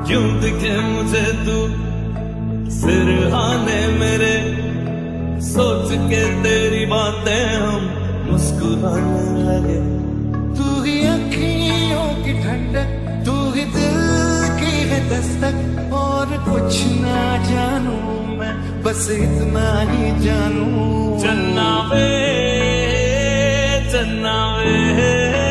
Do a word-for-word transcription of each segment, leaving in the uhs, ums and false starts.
क्यों दिखे मुझे तू सिरहाने मेरे, सोच के तेरी बातें हम मुस्कुराने लगे। तू ही अखियों की ठंडक, तू ही दिल की है दस्तक, और कुछ ना जानू मैं, बस इतना ही जानू। चन्ना वे चन्ना वे,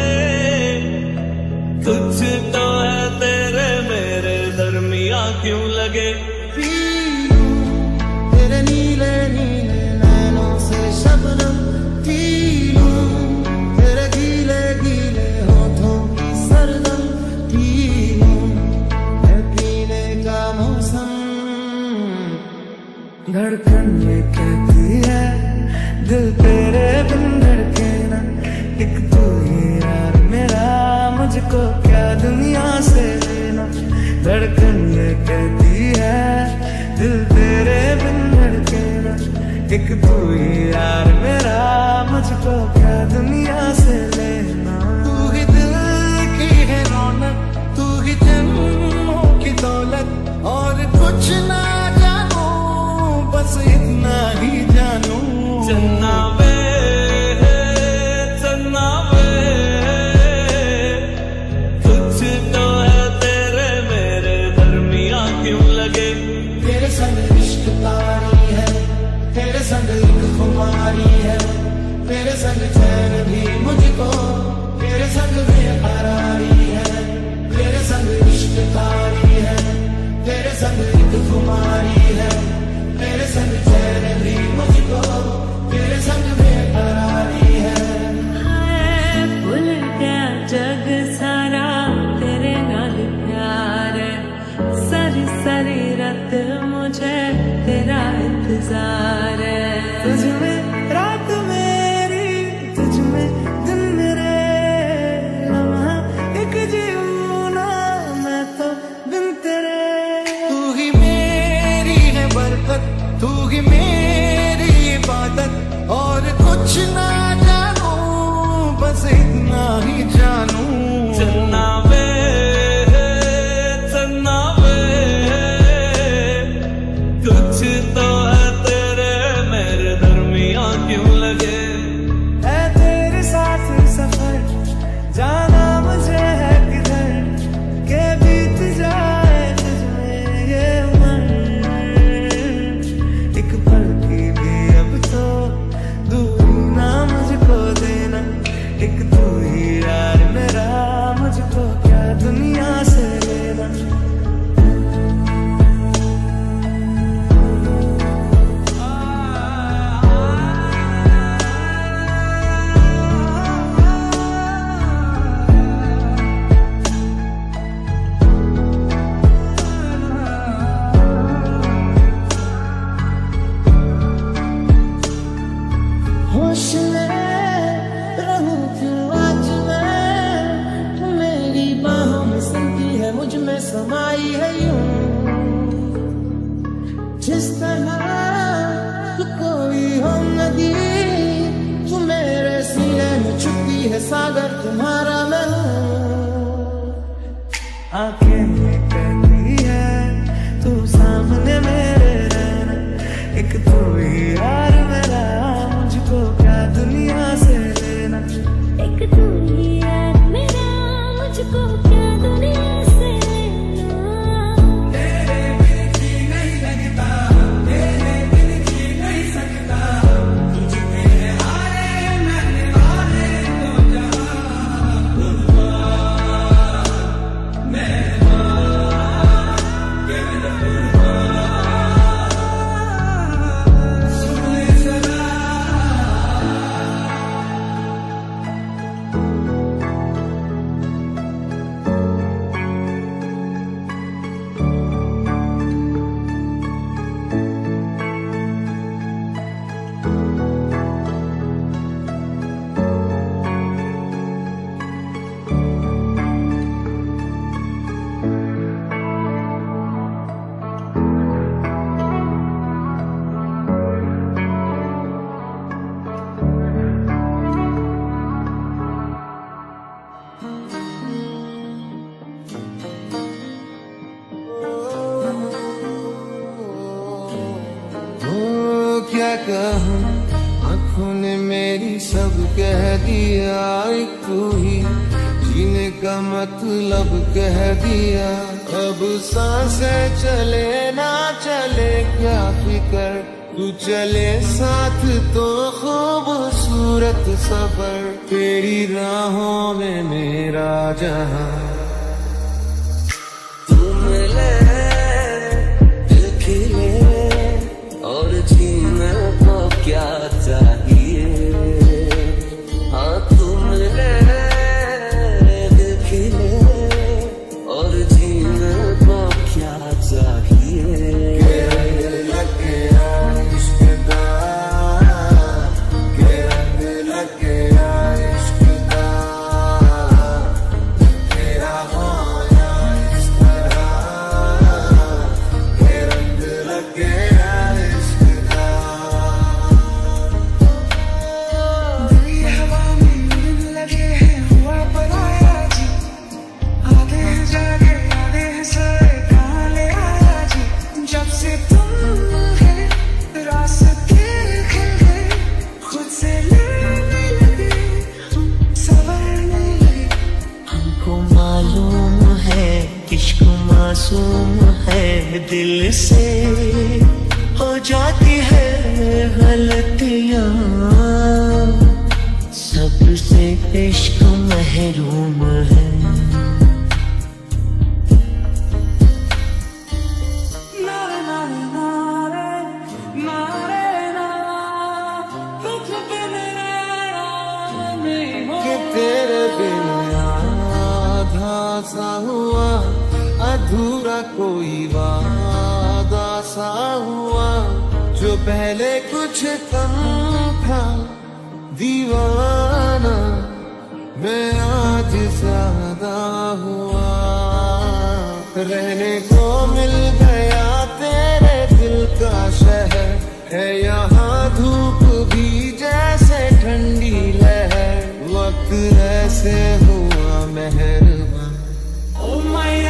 कुछ तो है तेरे मेरे दरमिया क्यों लगे। तेरे नीले नीले नैनों से शबनम पी लूं, तेरे गीले गीले होठों की सरदम पी लूं, है पीने का मौसम। धड़कन ये कहती है दिल तेरे बिन धड़के ना, एक तू ही यार मेरा, मुझको क्या दुनिया से लेना। धड़कन ये कहती है दिल तेरे बिन धड़के ना, एक तू ही यार मेरा, मुझको क्या दुनिया से लेना। तू ही दिल की है रौनक, तू ही जन्मों की दौलत, और कुछ ना जानू, बस इतना ही जानू। चन्ना वे चन्ना वे, कुछ तो है तेरे मेरे दरमिया क्यों लगे। तेरे संग इश्क तारी है, तेरे संग एक खुमारी है, तेरे संग चैन भी मुझको, तेरे संग बेकरारी है। तेरे संग इश्क तारी है, तेरे संग एक खुमारी है, तेरे संग चैन भी मुझको, तेरे संग बेकरारी है। हाय भूल गया जग सारा, तेरे नाल प्यार है, सारी सारी रात मुझे तेरा इंतजार है। तुझ में रात मेरी, तुझ में दिन मेरे, लम्हा एक जीऊं ना मैं तो बिन तेरे। तू ही मेरी है बरकत, तू ही मेरी इबादत, और कुछ ना जानू, बस इतना ही जानू। चन्ना वे चन्ना वे, कुछ तो है तेरे मेरे दरमिया क्यों लगे। है तेरे साथ सफर, जाना मुझे है किधर, के बीत जाए तुझमें ये उम्र, एक पल की भी अब तो दूरी ना मुझको देना, एक तू ही यार मेरा, मुझको क्या दुनिया से लेना। होश में रहूं क्यों आज मैं, तू मेरी बाहों में सनती है, मुझ में समाई है यूं, जिस तरह तू कोई हो नदी, तू मेरे सीने में छुपी है सागर, तुम्हारा मैं हूँ। आंखें में कहती है तू सामने मेरे रहना, एक तू ही यार मेरा, मुझको क्या दुनिया से लेना। एक तू ही यार मेरा, मुझको क्या दुनिया से लेना। तेरे बिन जी नहीं लगता, तेरे बिन जी नहीं सकता, तुझ पे हारे मैंने हारे तो जहां, मैं के तू ही जीने का मतलब कह दिया। अब सांसें चले ना चले क्या फिकर, तू चले साथ तो खूबसूरत सफर। तेरी राहों में मेरा जहां तुम ले दिल खिले और जीने को क्या चाहिए। हाँ तुम ले दिल खिले और जीने को क्या चाहिए। मासूम है दिल से हो जाती है गलतियां, सबसे इश्क महरूम है। कि तेरे बिना आधा सा हुआ अधूरा कोई वादा सा हुआ, जो पहले कुछ कम था दीवाना मैं आज ज्यादा हुआ। रहने को मिल गया तेरे दिल का शहर, है यहाँ धूप भी जैसे ठंडी लहर। वक्त ऐसे हुआ मेहरबान ओ मैया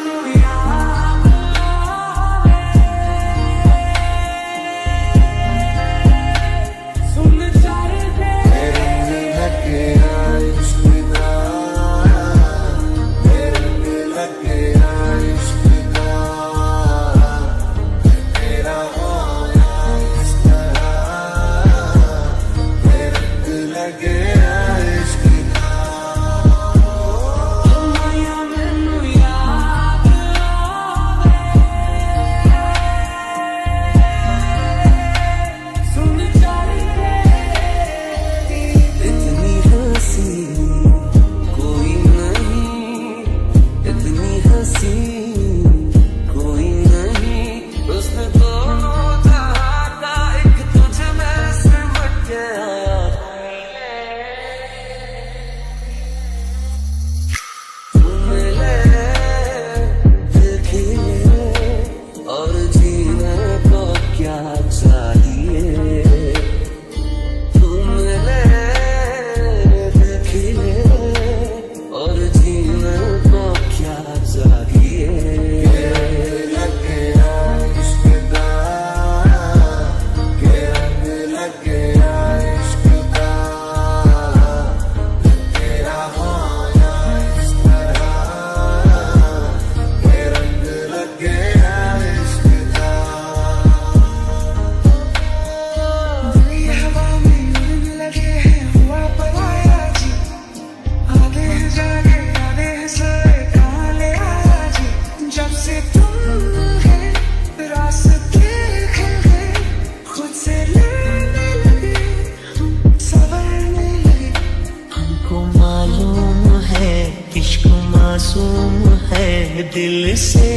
दिल से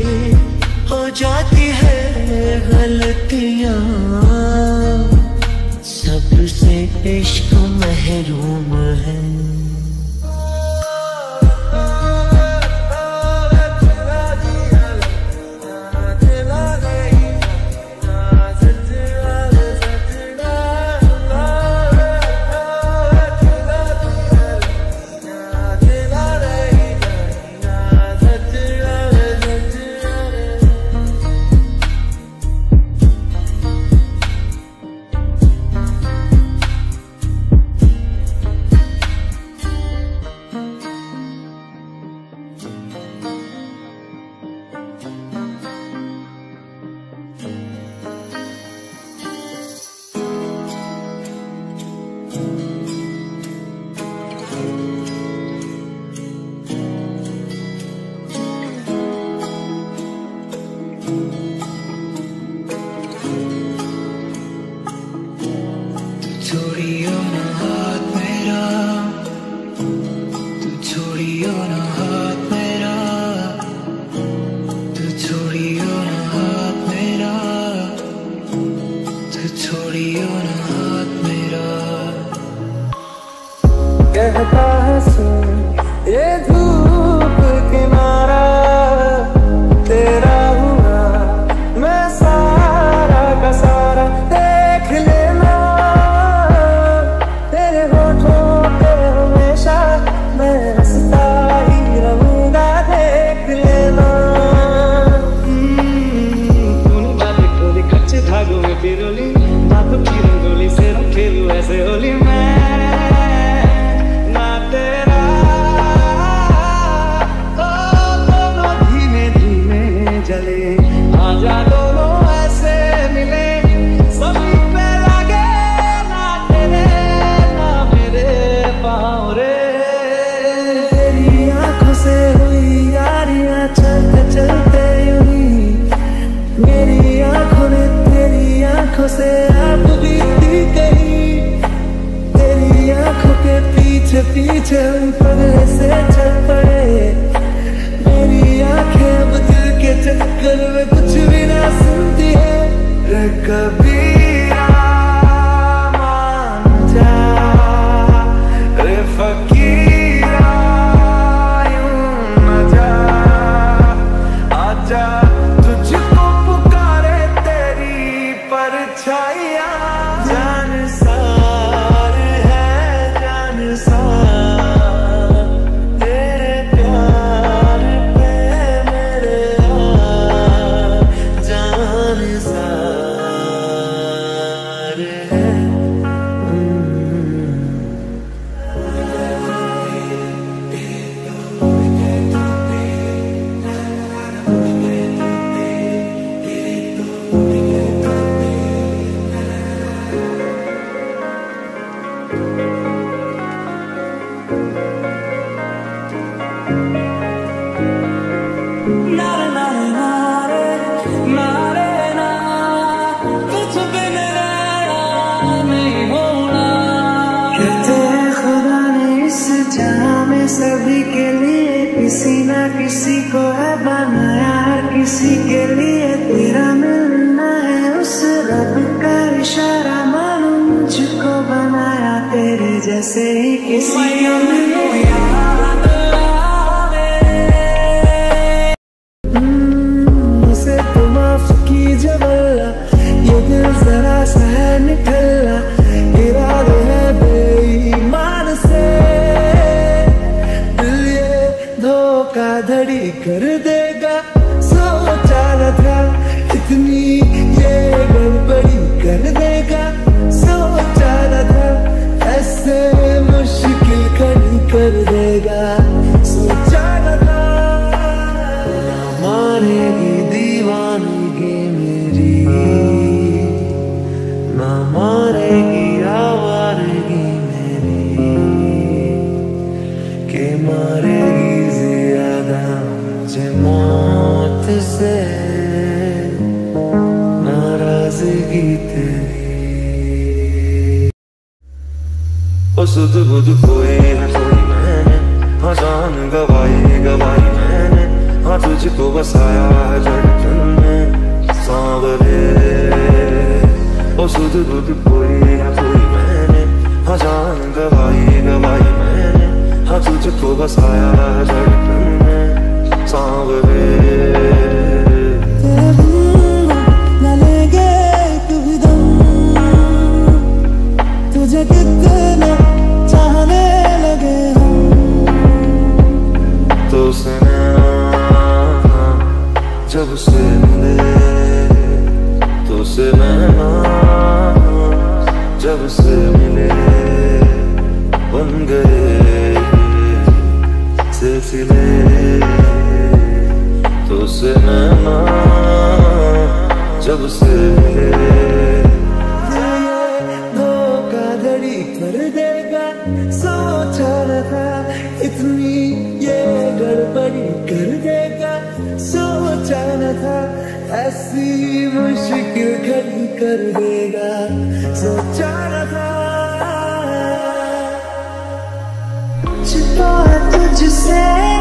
हो जाती है गलतियां, सबसे इश्क महरूम है। कहता है सुन ये धूप किनारा तेरा हुआ मैं सारा का सारा देख लेना तेरे होठों पे हमेशा मैं हंसता ही रहूंगा देख लेना। तूने बातें खोली कच्चे धागों में पिरोली बातों की रंगोली से खेलूं ऐसे होली मैं ना तेरा ओ दोनों धीमे धीमे जले आजा दोनों ऐसे मिले सभी पे लगे ना तेरे ना मेरे पाँव रे। तेरी आंखों से हुई यारियां चलते चलते यूं ही मेरी आंखों ने तेरी आंखों से आप बीती गई तेरी आंखों के पीछे पीछे हम पगले से चल पड़े मेरी आंखें अब दिल के चक्कर में कुछ भी ना सुनती है रे कबीरा मान जा रे फकीरा यूं न जा आजा तुझको पुकारे तेरी परछाइयां जान सार है जान सार तेरे प्यार पे मेरे यार जान सार है। सभी के लिए किसी ना किसी को है बनाया हर किसी के लिए तेरा मिलना है उस रब का इशारा मानो मुझको बनाया तेरे जैसे ही किसी को मिले इसे तो माफ कीजिए वल्ला ये दिल जरा सा है निकला इरादे है बेईमान से धोखा धड़ी कर देगा सोचा न था इतनी ये गड़बड़ी कर देगा सोचा न था ऐसे मुश्किल खड़ी कर देगा सोचा न था ना मारेगी दीवानगी मेरी ना मारेगी आवारगी मेरी के मारेगी मुझे मौत से नाराजगी तेरी ओ सुध बुध खोए है थोड़ी मैंने हाँ जान गवाई गवाई मैंने हाँ तुझको बसाया है धड़कन में सांवरे ओ सुध बुध खोए है थोड़ी मैंने हाँ जान गवाई गवाई मैंने हाँ तुझको बसाया है धड़कन में सांवरे न लेंगे कभी दम तुझे कितना चाहने लगे हम तो से जब से मिले तो से नैना जब से मिले बन गए सिलसिले तो से नैना जब से मिले धोखा धड़ी कर देगा सोचा न था इतनी ये गड़बड़ी कर देगा सोचा न था ऐसी मुश्किल खड़ी कर देगा सोचा न था कुछ तो है तुझसे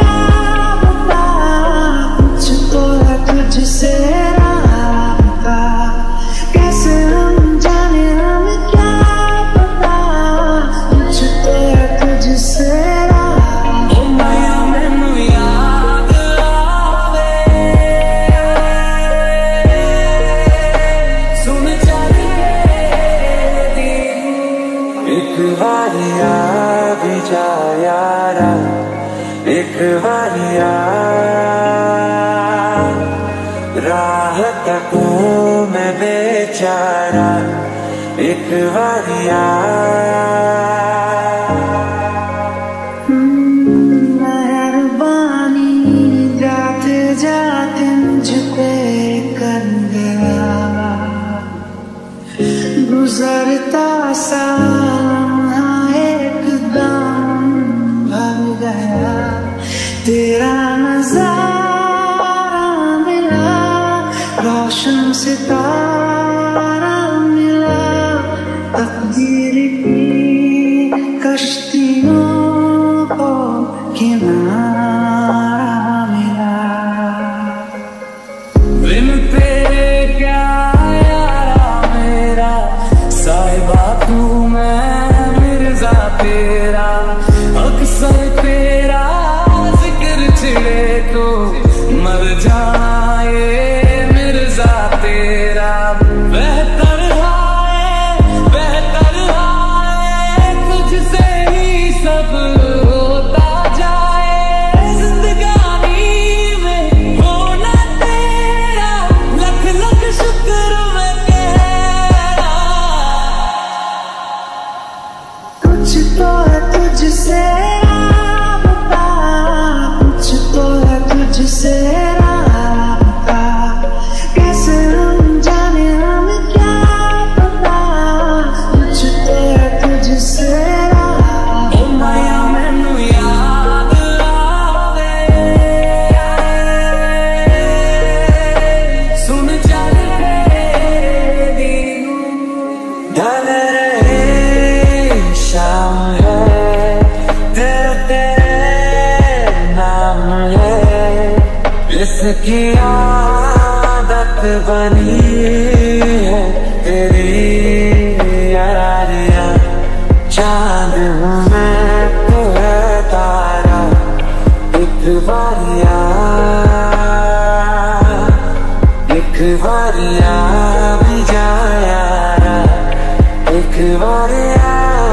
कुछ तो है तुझसे राबता कैसे हम जाने हमें क्या पता कुछ तो है तुझसे तुझसे ओ मैया मैनू याद आवे सुन चल दी एक बारी आ भी जा यारा एक बारी आ राह तकूं मैं बेचारा एक बारी आ मेहरबानी जाते जाते मुझ पे कर गया गुजरता सा एकदम भर गया तेरा नजारा मिला रोशन सितारा मिला तकदीर की कश्तियों को किनारा मिला बिन तेरे क्या यारा मेरा साहिबा तू मैं मिर्जा तेरा अक्सर तेरा जिक्र छिड़े तो मर जाए मिर्जा तेरा बेहतर है बेहतर है तुझसे ही सब होता जाए जिंदगानी में होना तेरा लख लख शुक्र मैं तेरा कुछ तो है तुझसे राबता कुछ तो है तुझसे राबता कैसे हम जाने हम क्या पता कुछ तो है तुझसे राबता ओ माया मैनू याद आवे सुन चल दी ढल रहे शाम है तेरा तेरे नाम है इसकी आदत बनी है तेरी यारियां चांद हूँ मैं तो है तारा एक बारिया एक बारिया भी जा यारा एक बारिया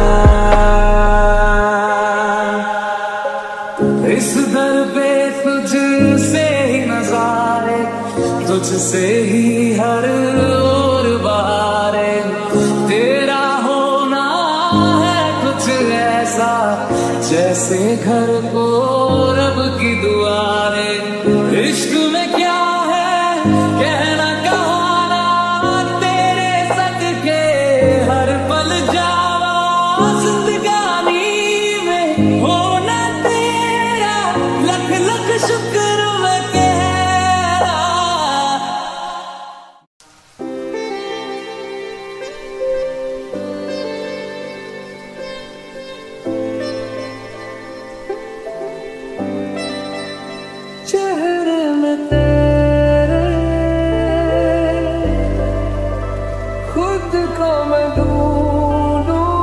इस दर पे तुझसे ही नजारे तुझसे ही हर ओर बहारे तेरा होना है कुछ ऐसा जैसे घर को रब की दुआरे इश्क में क्या है कहना कहाना तेरे सदके हर पल जावा जिंदगानी में होना तेरा लख लख शुक्र मैं तेरा चेहरे में तेरे खुद को मैं ढूंढूं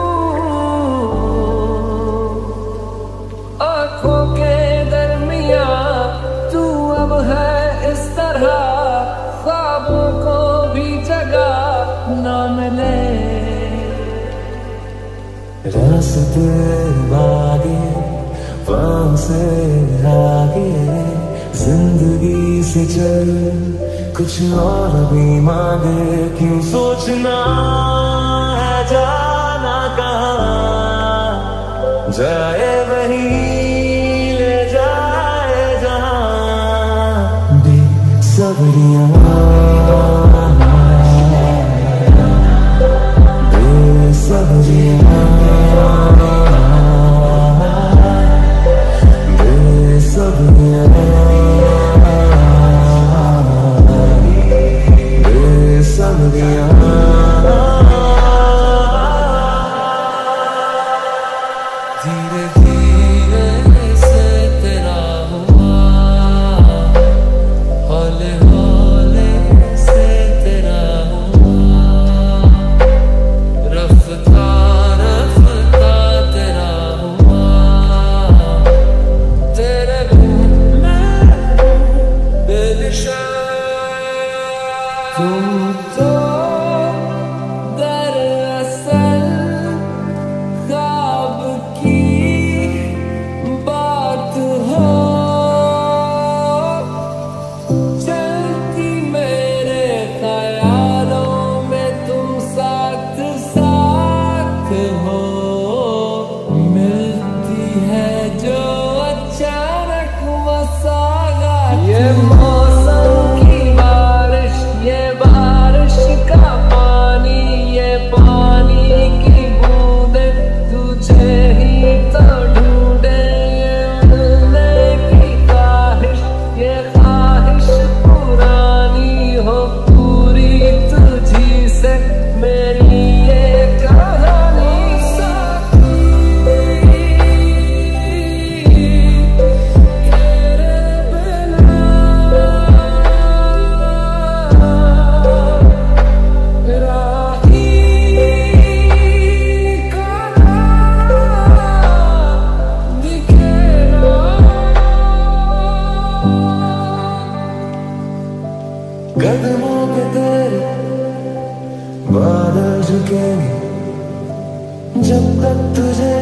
आंखों के दरमिया तू अब है इस तरह ख्वाबों को भी जगह ना मिले रास्ते आगे पाँव से आगे जिंदगी से चल कुछ और भी मांगे क्यों सोचना है जाना कहाँ जाए वहीं ले जाए जहाँ बेसब्रियाँ बेसब्रियाँ धीरे धीरे से तेरा हुआ हौले हौले जो अचानक बसागा, ये मौसम की बारिश, ये बारिश का पानी, ये पानी की बूंदे तुझे ही तो ढूंढे, ये मिलने की ख्वाहिश, ये ख्वाहिश पुरानी हो पूरी तुझी से मेरी ये कहानी। कदमों पे तेरे बादल झुकेंगे जब तक तुझे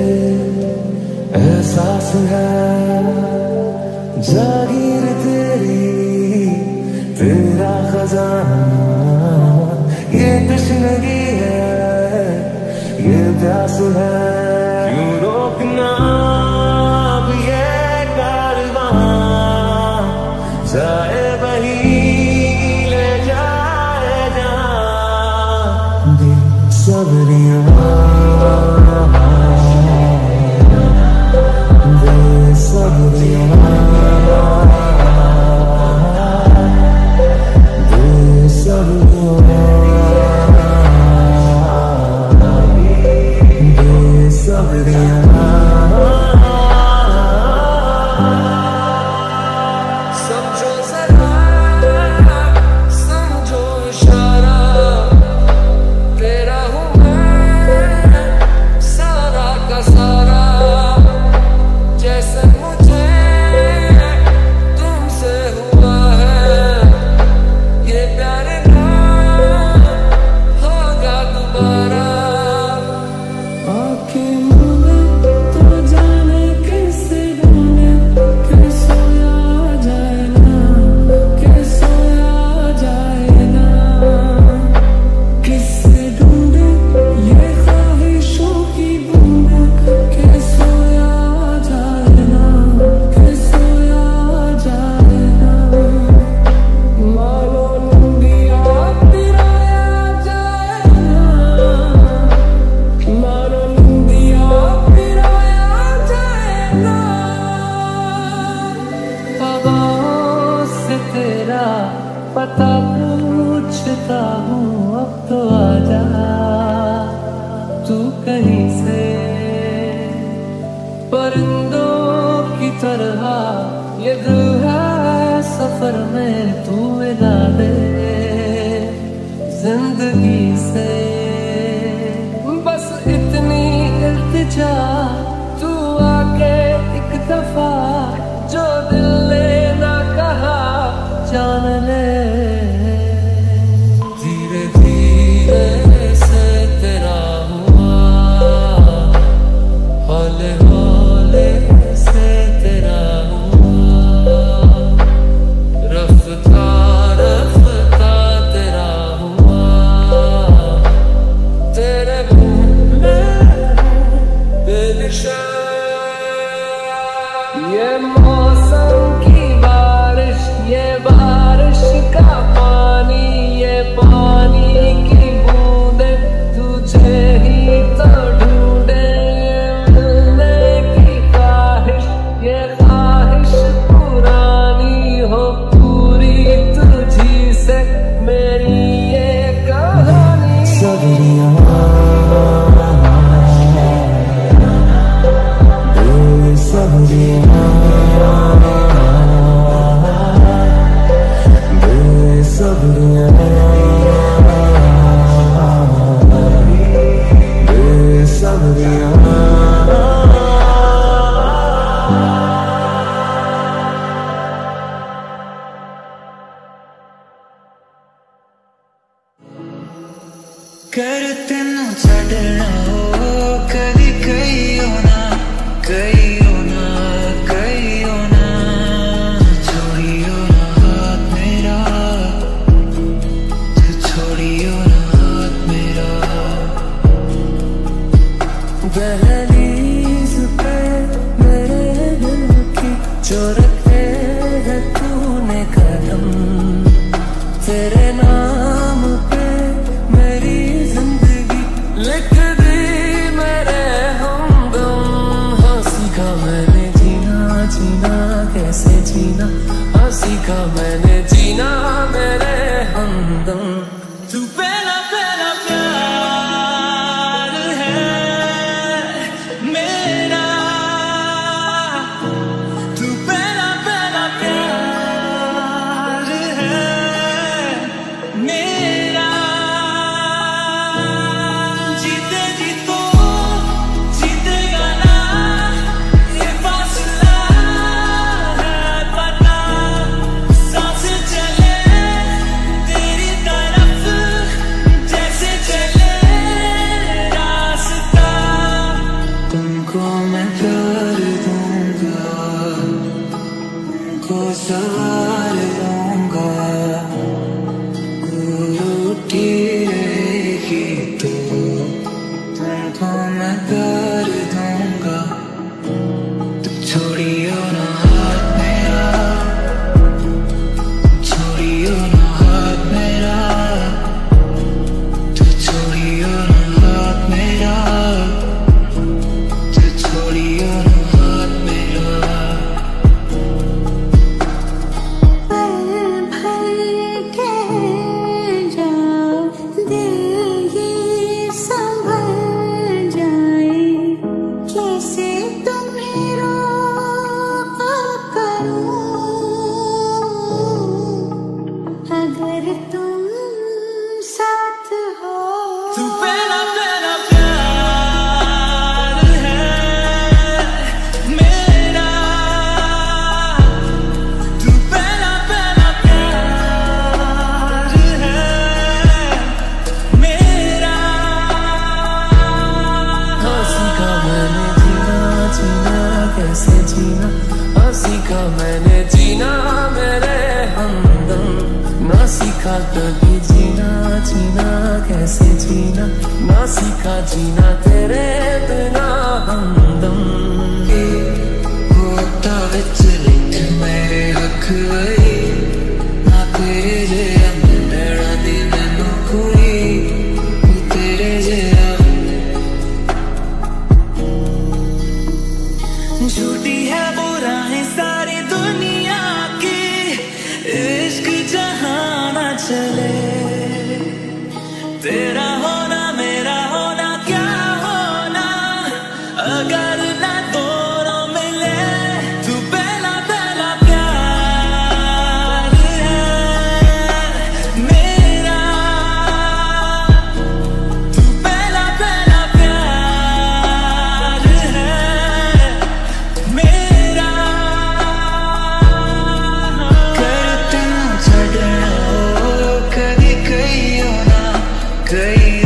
एहसास है, जागीर तेरी तेरा खजाना, ये तशनगी है, ये प्यास है, क्यों रोकना अब ये कारवां, जाए वही सबरिया दे सबरिया दे सबरिया दे सबरिया। समझो जरा समझो इशारा, तेरा हूँ सारा का सारा, जैसे मुझे तुमसे हुआ है, ये प्यार ना होगा दोबारा। आँखें मूंदे तो जाने कैसे ढूंढे, कैसे आ जाए ना, कैसे आ जाए ना, किससे ढूंढे ये ख्वाहिशों की बूंदे, कैसे आ जाए ना, कैसे आ जाए ना, मानो लंबिया पिराया जाए ना, मानो लंबिया पिराया जाए ना। हवाओं से तेरा पता पूछता हूँ, अब तो आजा तू कहीं से, परिंदों की तरह ये दिल है सफर में, तू मिला दे जिंदगी से, बस इतनी इल्तिजा तू आके एक दफा, जो दिल ने ना कहा जान ले। धीरे धीरे से तेरा हुआ, हौले हौले से तेरा हुआ, रफ्ता रफ्ता तेरा हुआ, तेरे मुँह में बेनिशा। ये मौसम की बारिश, ये बारिश का पानी, ये पानी की बूंदे तुझे ही तो ढूंढे, मिलने की ख्वाहिश, ये ख्वाहिश पुरानी हो पूरी तुझी से मेरी ये कहानी। सबरिया दे सबरिया दे सबरिया। जीना कैसे जीना, हाँ सीखा मैंने जीना मेरे हमदम। तू पहला पहला प्यार है मेरा, तू पहला पहला प्यार है मेरा। जीते जी तो जीतेगा ना, ये फासला है पता, सांसें चले तेरी तरफ जैसे चले रास्ता। तुमको मैं प्यार दूंगा, तुमको सवार दूंगा, रूठी रहेगी तो तुमको मैं प्यार दूंगा। तो छोड़ियो ना हाथ मेरा, छोड़ियो ना हाथ मेरा, तो छोड़ियो ना हाथ मेरा, तो छोड़ियो ना हाथ मेरा। पल भर के जाओ, दिल ये संभल जाए, कैसे तुम्हें रोका करूं, अगर तुम साथ हो। तू पहला पहला प्यार है मेरा, तू पहला पहला प्यार है मेरा। हाँ सीखा मैंने जीना जीना कैसे जीना, हाँ सीखा मैंने जीना मेरे हमदम। ना सीखा कभी जीना जीना कैसे जीना, ना सीखा जीना तेरे बिना हमदम। होता विच लिख मेरे हक वही, ना तेरे जया मिलना दी मैनू कोई, वो तेरे जया। झूठी है बुराई सारी दुनिया की, इश्क जहां ना चले, तेरा होना मेरा होना क्या होना, अगर ना दोनों मिले। तू पहला पहला प्यार है मेरा, तू पहला पहला प्यार है मेरा। करते ना छड़ना कभी कहियो ना, कहियो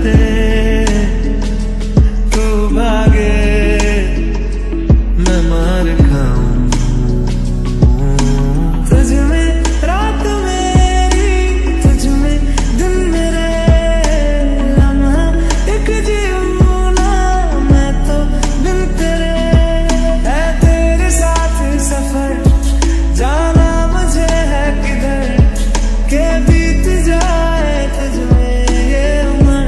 रहते तू भागे मैं मार खाऊं तुझ में रात मेरी तुझ में दिन मेरे लम्हा एक जीऊं ना मैं तो बिन तेरे है तेरे साथ सफर जाना मुझे है किधर के बीत जाए तुझ में ये उम्र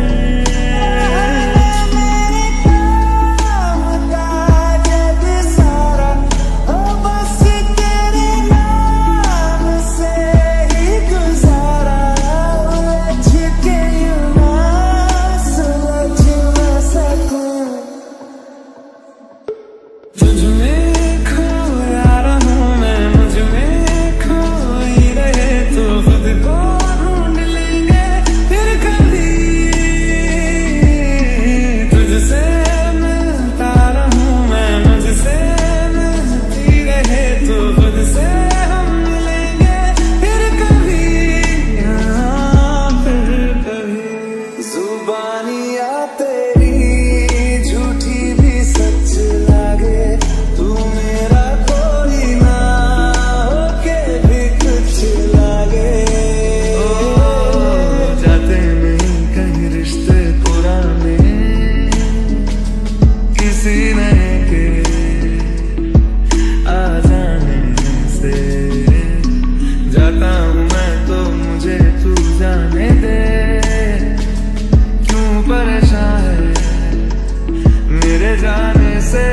मेरे काम का जग सारा हो बस तेरे नाम से ही गुजारा उलझ के यूं ना सुलझ ना सकूं तुझ में खोया रहूं मैं मुझ में खोई रहे तो खुद को ढूंढ लेंगे फिर कभी तुझसे मिलता रहूं मैं मुझसे मिलती रहे तो खुद से हम मिलेंगे फिर कभी हाँ फिर कभी जुबानियाँ तेरी झूठी भी सच लागे तू मेरा कोई ना होके भी कुछ लागे जाते नहीं कहीं रिश्ते पुराने किसी नए के आ जाने से जाता हूँ मैं तो मुझे तू जाने दे क्यों परेशान है मेरे जाने से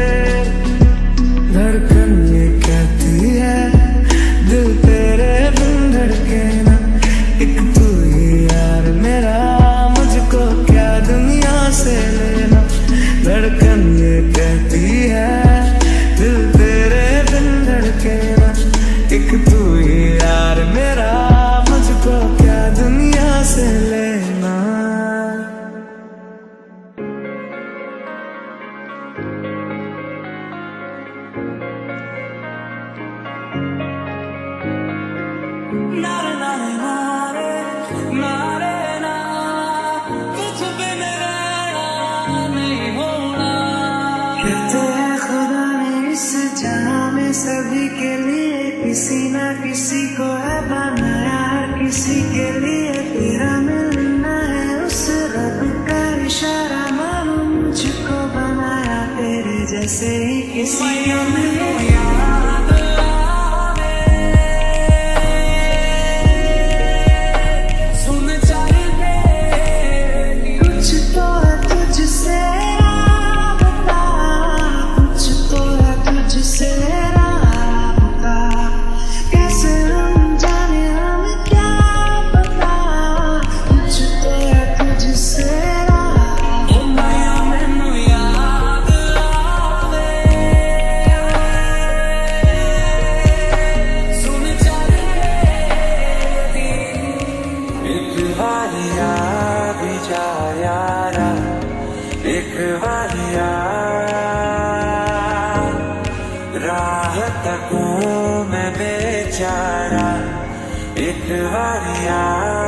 धड़कन ये कहती है दिल तेरे बिन धड़के ना एक तू ही यार मेरा मुझको क्या दुनिया से लेना धड़कन ये कहती है दिल तेरे बिन धड़के ना एक तू ही यार मेरा मुझको क्या दुनिया से लेना नारे नारे नारे नारे ना तुझ बिन रहना नहीं होना कहते हैं खुदा ने इस जहां में सभी के लिए किसी ना किसी को है बनाया हर किसी के लिए तेरा मिलना है उस रब का इशारा मानो मुझको बनाया तेरे जैसे ही किसी को मिले याद आवे सुन चल मेरी कुछ तो है तुझसे राबता कुछ तो है तुझसे राबता कैसे हम जाने हमें क्या पता कुछ तो है तुझसे राबता माया मैनू याद आवे सुन चल मेरी एक बारी आ भी जा यारा एक बारी आ राह तकूं मैं बेचारा एक बारी आ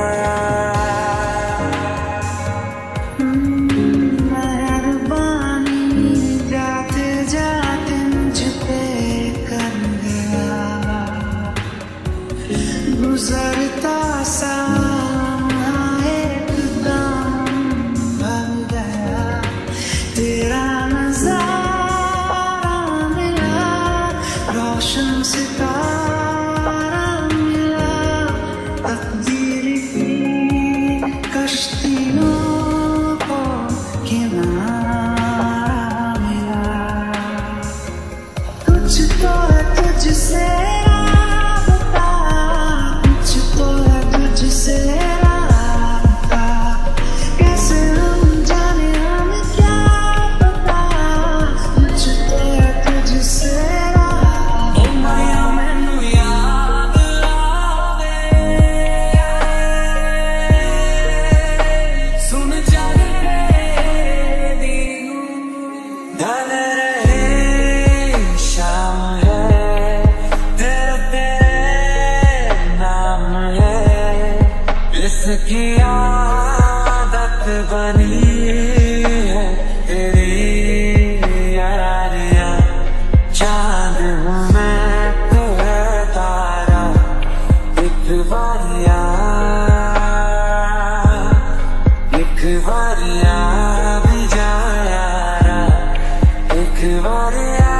मेहरबानी जाते जाते मुझ पे कर गया गुजरता सा एकदम भर गया तेरा नजारा मिला रोशन सितारा मिला तकदीर की कश्तियों को किनारा मिला कुछ तो है तुझसे राबता कुछ तो है तुझसे राबता कैसे हम जाने हमें क्या पता कुछ तो है तुझसे राबता माया मैनू याद आवे सुन चल मेरी ढल रहे शाम है तेरे तेरे नाम है इसकी आदत बन दीवानी है तेरी यारियां। चांद हूँ मैं तो है तारा, एक बारियां एक बारियां भी जा यारा, एक बारियां।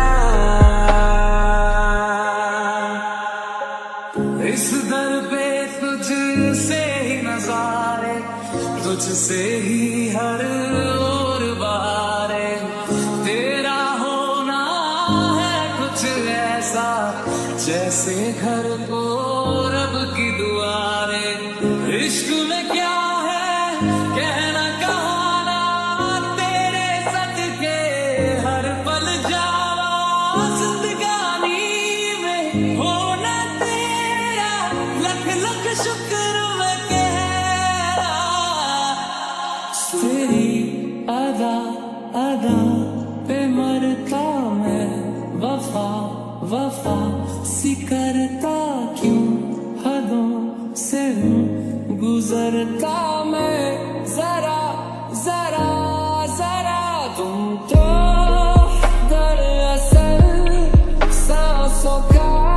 इस दर पे तुझसे ही नजारे, तुझसे ही हर ओर बारे। तेरा होना है कुछ ऐसा जैसे घर को रब की दुआरे। इश्क में क्या है कहना कहाना, तेरे सदके हर पल जावा। जिंदगानी में होना तेरा लख लख शुक्र मैं कह रहा। तेरी अदा अदा पे मरता मैं, वफा वफा सी करता क्यों हदों से हूँ गुजरता मैं। जरा जरा जरा तुम तो दरअसल सांसों का